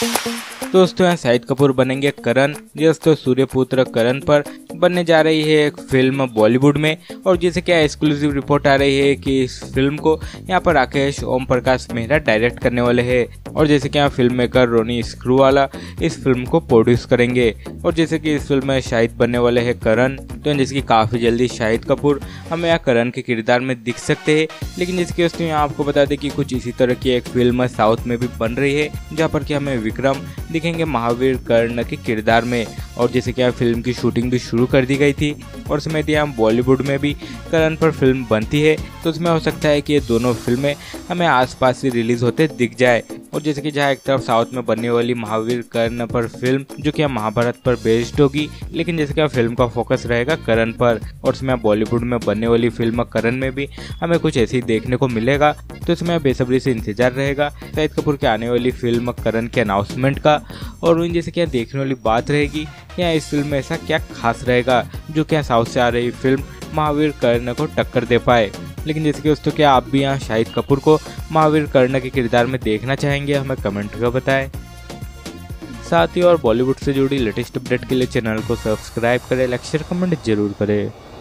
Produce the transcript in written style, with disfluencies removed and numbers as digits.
दोस्तों यहाँ शाहिद कपूर बनेंगे करण। दोस्तों सूर्यपुत्र करण पर बनने जा रही है एक फिल्म बॉलीवुड में, और जैसे क्या एक्सक्लूसिव रिपोर्ट आ रही है कि इस फिल्म को यहाँ पर राकेश ओम प्रकाश मेहरा डायरेक्ट करने वाले हैं, और जैसे कि यहाँ फिल्म मेकर रोनी स्क्रूवाला इस फिल्म को प्रोड्यूस करेंगे। और जैसे कि इस फिल्म में शाहिद बनने वाले हैं करण, तो जैसे कि काफ़ी जल्दी शाहिद कपूर हमें यहाँ करण के किरदार में दिख सकते हैं। लेकिन जैसे कि दोस्तों यहाँ आपको बता दें कि कुछ इसी तरह की एक फिल्म साउथ में भी बन रही है, जहाँ पर कि हमें विक्रम दिखेंगे महावीर कर्ण के किरदार में। और जैसे कि यहाँ फिल्म की शूटिंग भी शुरू कर दी गई थी, और उसमें यहाँ बॉलीवुड में भी करण पर फिल्म बनती है, तो उसमें हो सकता है कि ये दोनों फिल्में हमें आसपास ही रिलीज होते दिख जाए। और जैसे कि जहाँ एक तरफ साउथ में बनने वाली महावीर कर्ण पर फिल्म जो कि महाभारत पर बेस्ड होगी, लेकिन जैसे कि फिल्म का फोकस रहेगा करण पर, और उसमें बॉलीवुड में बनने वाली फिल्म करण में भी हमें कुछ ऐसे ही देखने को मिलेगा। तो इसमें बेसब्री से इंतजार रहेगा शाहिद कपूर के आने वाली फिल्म करण के अनाउंसमेंट का। और उन जैसे क्या देखने वाली बात रहेगी या इस फिल्म में ऐसा क्या खास रहेगा जो क्या साउथ से आ रही फिल्म महावीर कर्ण को टक्कर दे पाए। लेकिन जैसे कि दोस्तों क्या आप भी यहाँ शाहिद कपूर को महावीर कर्ण के किरदार में देखना चाहेंगे, हमें कमेंट कर बताएं। साथ ही और बॉलीवुड से जुड़ी लेटेस्ट अपडेट के लिए चैनल को सब्सक्राइब करें, लाइक शेयर कमेंट जरूर करें।